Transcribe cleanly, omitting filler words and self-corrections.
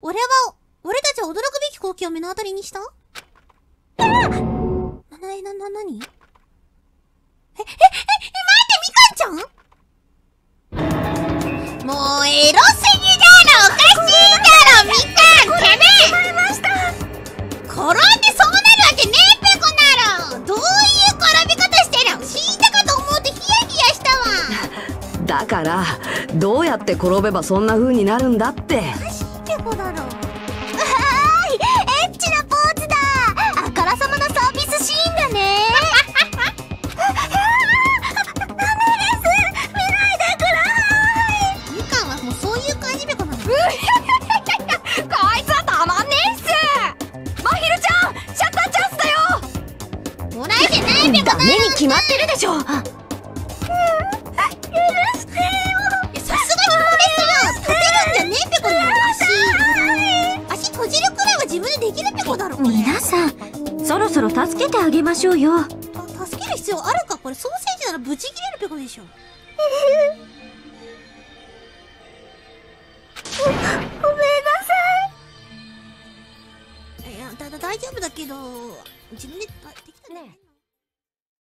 俺たちは驚くべき光景を目の当たりにした？何？待って、みかんちゃん？もう、エロすぎだろ！おかしいだろ！みかん！てめえ！転んでそうなるわけねえぺこなろ！どういう転び方してるの？死んだかと思うとヒヤヒヤしたわ！ だから、どうやって転べばそんな風になるんだって。 おかしいぺこだろ。 エッチなポーズだ。あからさまなサービスシーンだね。ダメです。見ないでください。 みかんはもうそういう感じぺこなの。 こいつはたまんねえっす。まひるちゃん、シャッターチャンスだよ。 もらえてないぺこだろ。 ダメに決まってるでしょ。許してよ。 さすがにこれすら立てるんじゃねえぺこなの。足閉じるくらいは自分でできるぺこだろ。 皆さん、そろそろ助けてあげましょうよ。 助ける必要あるか？これソーセージならブチ切れるぺこでしょ。 ごめんなさい。 いや、大丈夫だけど、自分でできたね。